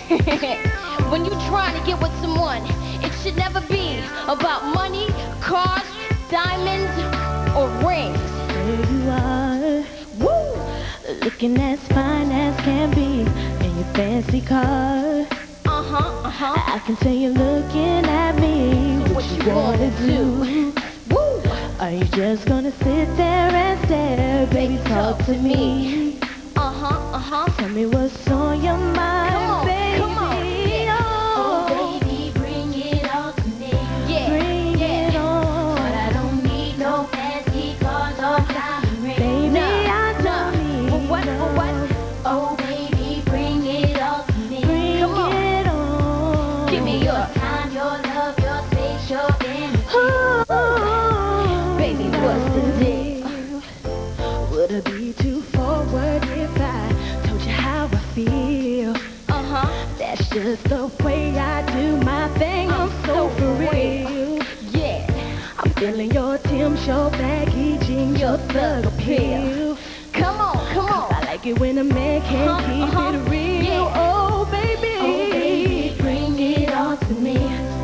When you trying to get with someone, it should never be about money, cars, diamonds, or rings. There you are, woo, looking as fine as can be in your fancy car. I can tell you're looking at me. What you wanna do? Woo! Are you just gonna sit there and stare? Baby, talk to me. Tell me what's on your mind, baby. Come on, yeah. Oh, baby, bring it all to me. Yeah, bring it on. But I don't need no fancy cars or diamond rings. Baby, I don't need For what? Oh, baby, bring it all to me. Bring Come on. it on. Give me your time, your love, your space, your energy. Oh, baby, what's the deal? Would it be too forward if I told you how I feel? That's just the way I do my thing. I'm so for real. Yeah, I'm feeling your Timb, your baggy jeans, your thug appeal. come on. I like it when a man can keep it real. Yeah. Oh, baby. Oh, baby, bring it all to me.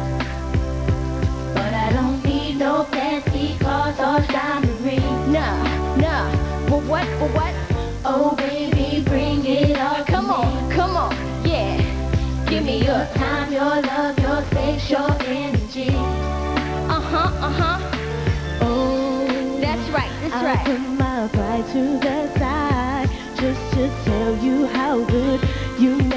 But I don't need no fancy cars or diamond rings. Nah. For what? Oh, baby, bring it all to Come me. on. Yeah. Give me your time, your love, your space, your energy. Oh, That's right. I put my pride to the side just to tell you how good you